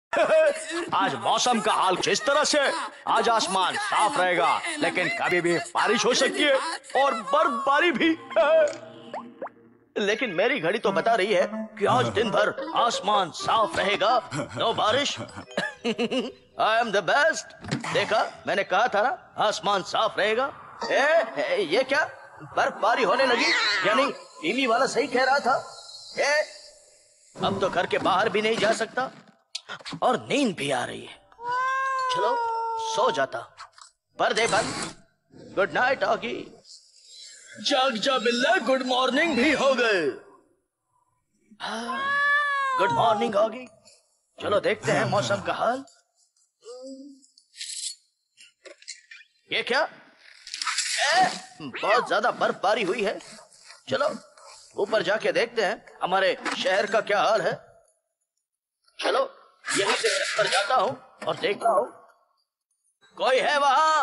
आज मौसम का हाल जिस तरह से, आज आसमान साफ रहेगा लेकिन कभी भी बारिश हो सकती है और बर्फबारी भी। लेकिन मेरी घड़ी तो बता रही है कि आज दिन भर आसमान साफ रहेगा, नो बारिश। I am the best. देखा, मैंने कहा था ना आसमान साफ रहेगा। ये क्या, बर्फबारी होने लगी? यानी टीवी वाला सही कह रहा था। अब तो घर के बाहर भी नहीं जा सकता और नींद भी आ रही है। चलो सो जाता, पर्दे बंद। Good night Oggy. जाग जा बिल्ला, गुड मॉर्निंग भी हो गए। Good morning Oggy. चलो देखते हैं मौसम का हाल। ये क्या, बहुत ज्यादा बर्फबारी हुई है। चलो ऊपर जाके देखते हैं हमारे शहर का क्या हाल है। चलो यहीं से छत पर जाता हूँ और देखता हूँ कोई है वहाँ।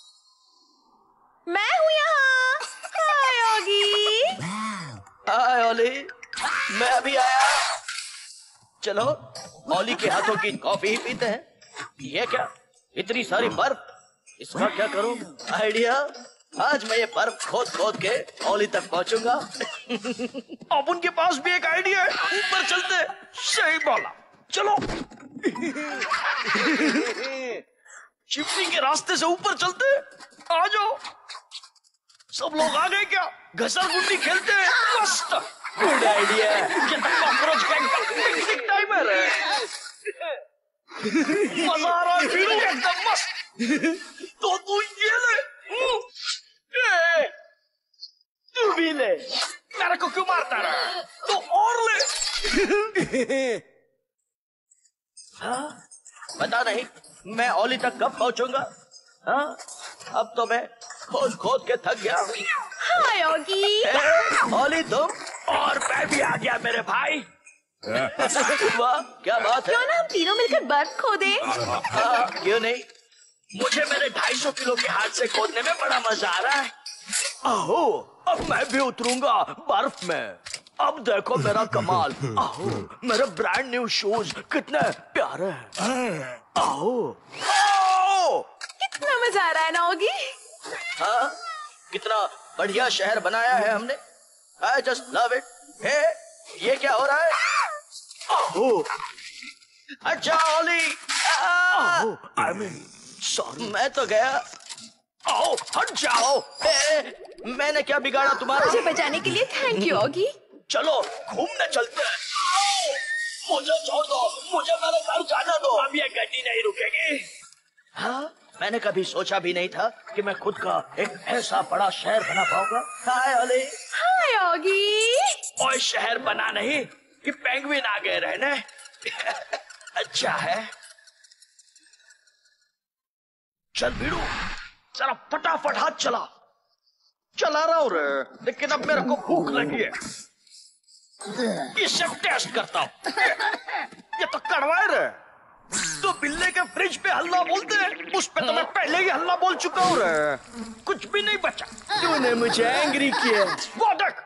मैं हूँ यहाँ। हाय ऑगी। हाय ओली, मैं अभी आया। चलो ओली के हाथों की कॉफी ही पीते हैं। ये क्या, इतनी सारी बर्फ, इसका क्या करूँ? आइडिया, आज मैं ये बर्फ खोद खोद के ओली तक पहुंचूंगा। अब उनके पास भी एक आइडिया है, ऊपर चलते। सही बोला, चलो। चिमनी के रास्ते से ऊपर चलते। आ जाओ। सब लोग आ गए क्या? घसरगुंडी खेलते हैं। मस्त, गुड आइडिया। ये तो कॉकरोच गैंग का पिकनिक टाइमर है। मजा आ रहा है, वीडियो एकदम मस्त। तो तू ये ले, तू भी ले। मेरे को क्यों मारता रहा? तो और ले। हाँ? पता नहीं मैं ओली तक कब पहुंचूंगा। हाँ? अब तो मैं खोद खोद के थक गया हूँ। हाय ऑगी। ओली तुम, और मैं भी आ गया मेरे भाई। वाह क्या बात है। क्यों ना हम तीनों मिलकर बर्फ खोदें? क्यों नहीं, मुझे मेरे 250 किलो के हाथ से खोदने में बड़ा मजा आ रहा है। आहो, अब मैं भी उतरूंगा बर्फ में। अब देखो मेरा कमाल। आहो, मेरे ब्रांड न्यू शूज कितने प्यारे हैं। आहो, कितना मजा आ रहा है ना ऑगी। हाँ, कितना बढ़िया शहर बनाया है हमने। I just love it। ये क्या हो रहा है? आहो, अच्छा ओली। I mean, sorry। मैं तो गया। आओ, हट जाओ। मैंने क्या बिगाड़ा तुम्हारा? मुझे बचाने के लिए थैंक यू ऑगी। चलो घूमने चलते हैं। मुझे छोड़ दो, मुझे मेरे घर जाना दो। अब ये गड्डी नहीं रुकेगी। हाँ, मैंने कभी सोचा भी नहीं था कि मैं खुद का एक ऐसा बड़ा शहर बना पाऊंगा। Hi Olly. Hi Oggy. और शहर बना नहीं कि पेंगुइन आ गए रहने। अच्छा है। चल भिड़ू, जरा फटाफट हाथ चला। चला रहा हूँ रे, लेकिन अब मेरे को भूख लगी है। इसे टेस्ट करता हूँ। ये तो कड़वा है रे। तो बिल्ले के फ्रिज पे हल्ला बोलते हैं, उस पे तो मैं पहले ही हल्ला बोल चुका हूँ रे। कुछ भी नहीं बचा। तूने मुझे एंग्री किया। वो देख।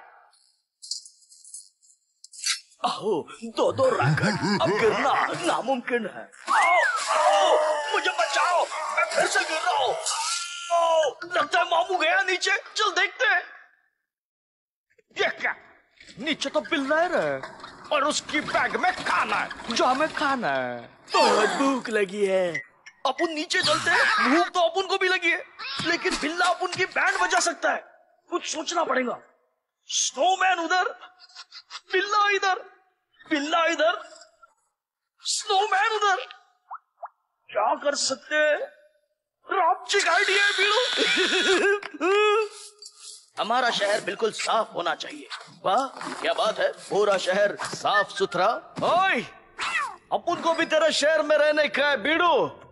आओ, दो रैकेट, अब गिरना नामुमकिन है। आओ, आओ, मुझे बचाओ, मैं फिर से गिर रहा हूँ। लगता है मामू गया नीचे। चल देखते हैं। ये क्या, नीचे तो बिल्ला है और उसकी बैग में खाना है जो हमें खाना है। बहुत भूख लगी है। अपन नीचे चलते हैं। भूख तो अपन को भी लगी है, लेकिन बिल्ला अपन की बैंड बजा सकता है। कुछ सोचना पड़ेगा। स्नोमैन उधर, बिल्ला इधर, बिल्ला इधर, स्नोमैन उधर। क्या कर सकते हैं? रामचिक आइडिया बीड़ू। हमारा शहर बिल्कुल साफ होना चाहिए। वाह क्या बात है, पूरा शहर साफ सुथरा। ओए, अपन को भी तेरे शहर में रहने का है बीड़ू।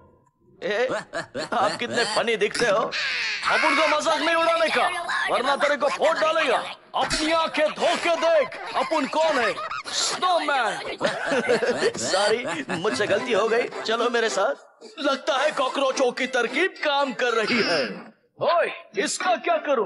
आप कितने फनी दिखते हो। अपन को मजाक नहीं उड़ाने का, वरना तेरे को फोड़ डालेगा। अपनी आंखें धो के देख, अपन कौन है। स्नोमैन। सॉरी, मुझसे गलती हो गई। चलो मेरे साथ। लगता है कॉकरोचों की तरकीब काम कर रही है। ओए, इसका क्या करूं?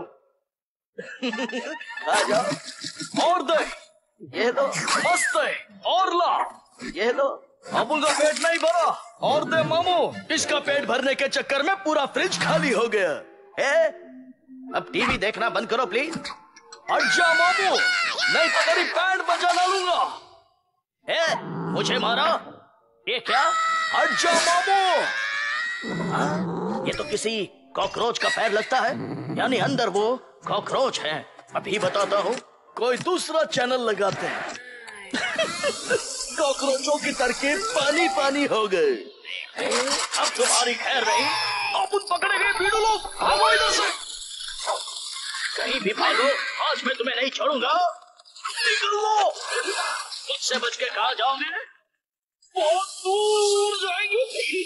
आ जाओ और दे। ये लो, मस्त है। और ला। ये लो, अब उनका पेट नहीं भरा और दे मामू, इसका पेट भरने के चक्कर में पूरा फ्रिज खाली हो गया। अब टीवी देखना बंद करो प्लीज। अच्छा मामू, नहीं तो तेरी बैंड बजा डालूंगा। मुझे मारा? ये क्या? अच्छा मामू, ये तो किसी कॉकरोच का पैर लगता है, यानी अंदर वो कॉकरोच है। अभी बताता हूँ, कोई दूसरा चैनल लगाते हैं। कॉकरोचों की तरकीब पानी पानी हो गई। अब तुम्हारी खैर नहीं, अब उन पकड़े गए भीड़ू लोग भागो इधर से। कहीं भी भागो, आज मैं तुम्हें नहीं छोड़ूंगा। निकल लो। मुझसे बच के कहाँ जाओगे? बहुत दूर जाएंगे।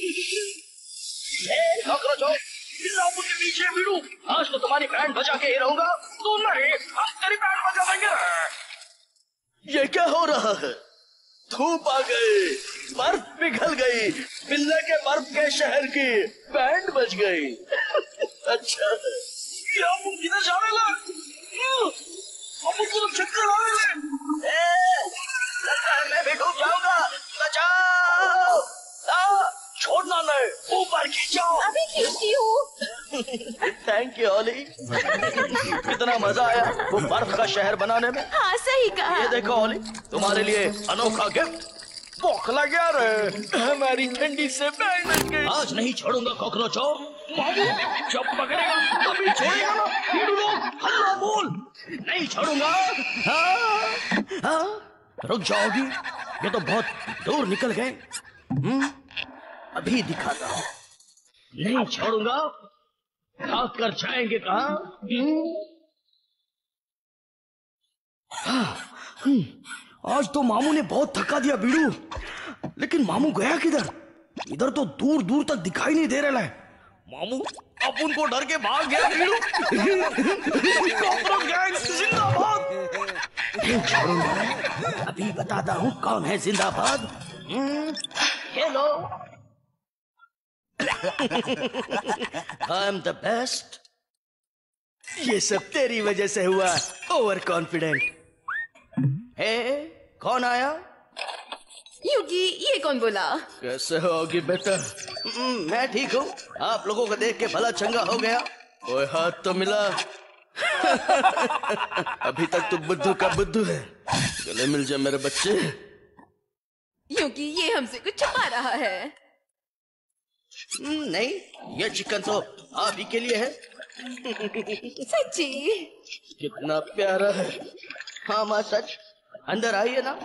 कॉकरोचों, के पीछे भीड़ू, आज तो तुम्हारी बैंड बजा के ही रहूंगा। तू नहीं, हम तेरी बैंड बजा देंगे। ये क्या हो रहा है? धूप आ गई, बर्फ पिघल गई, पिल्ले के बर्फ के शहर की बैंड बज गई। अच्छा, क्या किधर जाने लगे? तो चक्कर आने लगे। लगता है मैं भी डूब जाऊंगा। बचाओ! छोड़ना नहीं, ऊपर खींचो। अभी खींचती हूँ। Thank you Olly. कितना मजा आया वो बर्फ का शहर बनाने में। हाँ सही कहा। ये देखो ओली, तुम्हारे लिए अनोखा गिफ्ट। भूख लग गया रे, हमारी ठंडी से बैंड बज गई। आज नहीं छोड़ूंगा कॉकरोचों। जब पकड़ेगा तभी छोड़ेगा ना। भीड़ू लोग हल्ला बोल, नहीं छोड़ूंगा। हाँ, रुक जाओगी? ये तो बहुत दूर निकल गए। अभी दिखाता हूँ, नहीं छोड़ूंगा। भाग कर जाएंगे कहाँ? आज तो मामू ने बहुत थका दिया बीड़ू। लेकिन मामू गया किधर? इधर तो दूर दूर तक दिखाई नहीं दे रहा है। मामू अब उनको डर के भाग गया बीड़ू। कॉकरोच गैंग जिंदाबाद। नहीं छोड़ूंगा, अभी बताता हूँ कौन है जिंदाबाद। Hello, I am the best. ये सब तेरी वजह से हुआ, ओवर कॉन्फिडेंट। कौन आया? युगी, ये कौन बोला? कैसे होगी बेटा? मैं ठीक हूँ। आप लोगों को देख के भला चंगा हो गया। कोई हाथ तो मिला। अभी तक तो बुद्धू का बुद्धू है। गले मिल जाए मेरे बच्चे। युगी, ये हमसे कुछ छुपा रहा है। नहीं, ये चिकन तो आप ही के लिए है। सच्ची? कितना प्यारा है। हाँ माँ सच। अंदर आइए ना।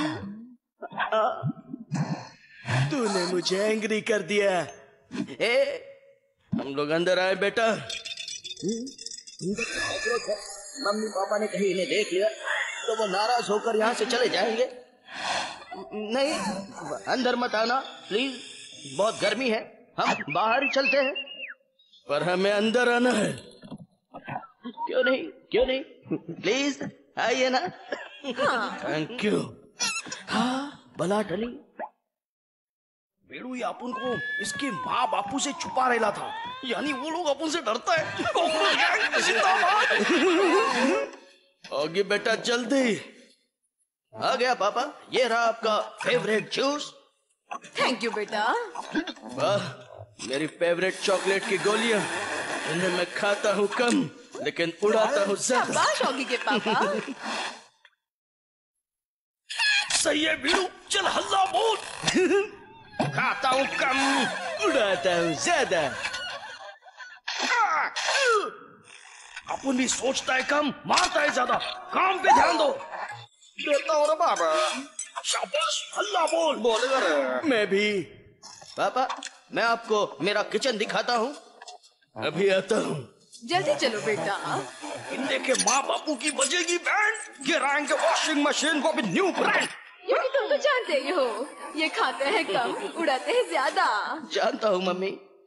तूने मुझे एंग्री कर दिया। हम लोग अंदर आए बेटा। मम्मी पापा ने कहीं इन्हें देख लिया तो वो नाराज होकर यहाँ से चले जाएंगे। नहीं, अंदर मत आना प्लीज, बहुत गर्मी है। हम बाहर ही चलते हैं। पर हमें अंदर आना है। क्यों नहीं, क्यों नहीं? प्लीज आइए ना। Thank you. हाँ, भला टली। बेड़ू अपन को इसके माँ बापू से छुपा रहला था, यानी वो लोग अपन से डरता है। आगे बेटा जल्दी। आ गया पापा, ये रहा आपका फेवरेट जूस। थैंक यू बेटा। वाह, मेरी फेवरेट चॉकलेट की गोलियां। इन्हें मैं खाता हूँ कम, लेकिन उड़ाता हूँ ज्यादा। शाबाश ऑगी के पापा। सही है बीड़ू, चल हल्ला बोल। खाता हूँ कम, उड़ाता हूँ ज्यादा। अपन भी सोचता है कम, मारता है ज्यादा। काम पे ध्यान दो। देता हूँ बाबा। शाबाश, हल्ला बोल। बोलेगा रे। मैं भी। पापा, मैं आपको मेरा किचन दिखाता हूँ। अभी आता हूँ। जल्दी चलो बेटा। इंदे के माँ बापू की बजेगी बैंड। गिराएंगे वॉशिंग मशीन को भी न्यू ब्रांड। क्योंकि तुम तो जानते ही हो, ये खाते हैं कम, उड़ाते हैं ज्यादा। जानता हूँ मम्मी।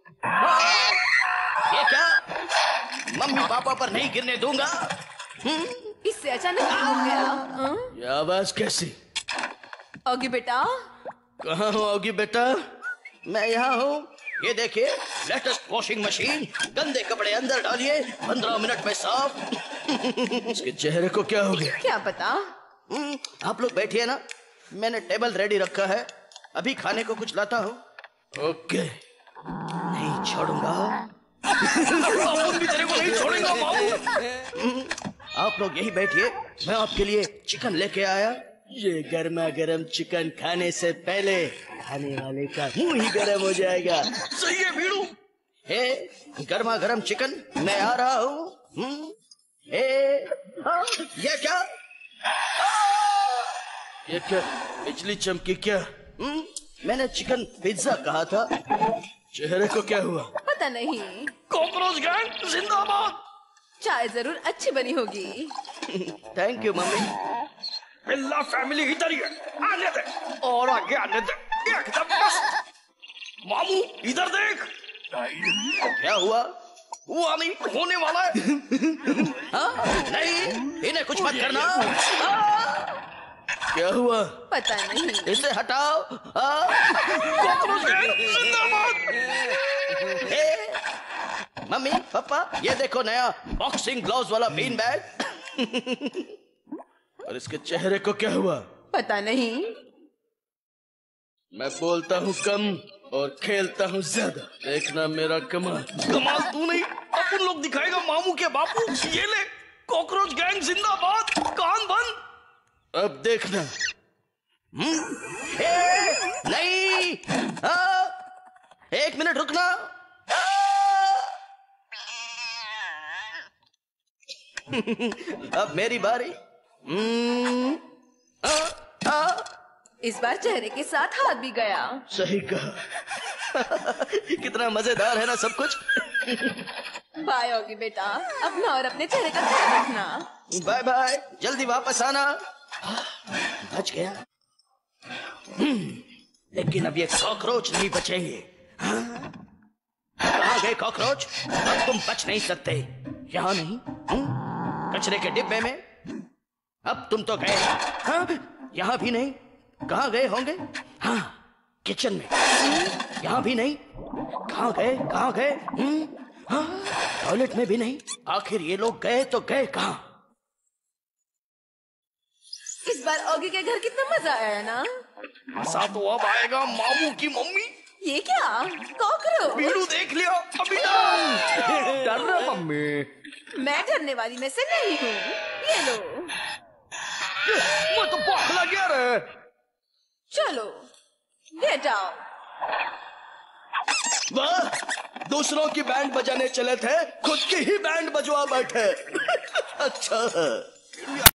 ये क्या? मम्मी पापा पर नहीं गिरने दूंगा। इससे अचानक क्या हो गया? ये आवाज कैसी? ऑगी बेटा। कहाँ हो ऑगी बेटा? मैं यहाँ हूँ। ये देखिए, लेटेस्ट वॉशिंग मशीन। गंदे कपड़े अंदर डालिए, 15 मिनट में साफ। इसके चेहरे को क्या हो गया? क्या पता। आप लोग बैठिए ना, मैंने टेबल रेडी रखा है। अभी खाने को कुछ लाता हूँ। ओके, नहीं छोड़ूंगा। अपन भी तेरे को नहीं छोड़ेगा मामू। आप लोग यही बैठिए, मैं आपके लिए चिकन लेके आया। ये गर्मा गर्म चिकन खाने से पहले खाने वाले का मुंह ही गर्म हो जाएगा। सही है भीड़ू। हे, गर्मा गर्म चिकन मैं आ रहा हूँ। ये क्या? ये क्या बिजली चमकी क्या? मैंने चिकन पिज्जा कहा था। चेहरे को क्या हुआ? पता नहीं। कॉकरोच गैंग जिंदाबाद। चाय जरूर अच्छी बनी होगी। Thank you mummy. बिल्ला फैमिली इधर ही है, आने दे और आगे आने दे, एकदम मस्त। मामू इधर देख। क्या हुआ? हुआ नहीं, होने वाला है। नहीं, इन्हें कुछ मत करना। क्या हुआ? पता नहीं। इसे हटाओ। कॉकरोच गैंग जिंदाबाद। मम्मी पापा, ये देखो नया बॉक्सिंग ग्लव्स वाला बीन बैग। और इसके चेहरे को क्या हुआ? पता नहीं। मैं बोलता हूँ कम और खेलता हूँ ज्यादा। देखना मेरा कमाल। कमाल तू नहीं, अपन लोग दिखाएगा मामू के बापू। ये ले, कॉकरोच गैंग जिंदाबाद। कान बंद। अब देखना। नहीं, एक मिनट रुकना। अब मेरी बारी। इस बार चेहरे के साथ हाथ भी गया। सही कहा। कितना मजेदार है ना सब कुछ। बाय होगी बेटा, अपना और अपने चेहरे का ख्याल रखना। बाय बाय, जल्दी वापस आना। बच गया। लेकिन अब ये कॉकरोच नहीं बचेंगे। कहाँ गए कॉकरोच? अब तुम बच नहीं सकते। यहाँ नहीं, कचरे के डिब्बे में। अब तुम तो गए। हाँ, यहाँ भी नहीं। कहाँ गए होंगे? हाँ, किचन में। यहाँ भी नहीं। कहाँ गए? कहाँ गए? हाँ, टॉयलेट में भी नहीं। आखिर ये लोग गए तो गए कहाँ? इस बार ओगी के घर कितना मजा आया ना? मजा तो अब आएगा मामू की मम्मी। ये क्या? कॉकरोच? बीड़ू देख लिया अभी ना। डर रहा मम्मी। मैं डरने वाली में से नहीं हूँ। ये लो। मैं तो बौखला गया रे। चलो लेट आओ। वाह, दूसरों की बैंड बजाने चले थे, खुद की ही बैंड बजवा बैठे। अच्छा।